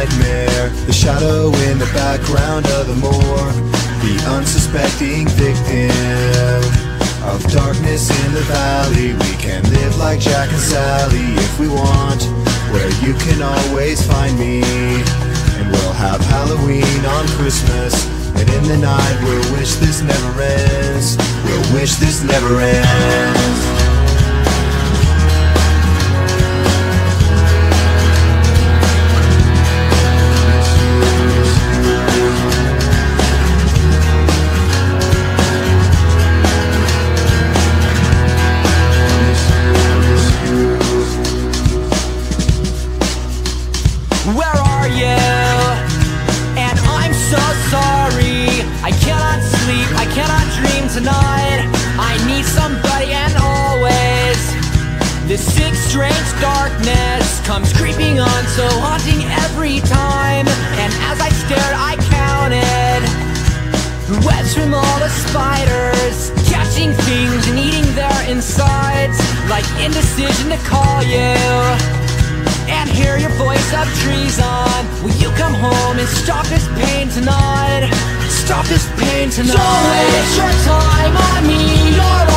nightmare, the shadow in the background of the morgue, the unsuspecting victim of darkness in the valley. We can live like Jack and Sally if we want, where you can always find me. And we'll have Halloween on Christmas, and in the night we'll wish this never ends. We'll wish this never ends. Where are you? And I'm so sorry. I cannot sleep, I cannot dream tonight. I need somebody, and always this sick, strange darkness comes creeping on, so haunting every time. And as I stared, I counted webs from all the spiders, catching things and eating their insides, like indecision to call you and hear your voice of treason. Will you come home and stop this pain tonight? Stop this pain tonight. Don't waste your time on me, you're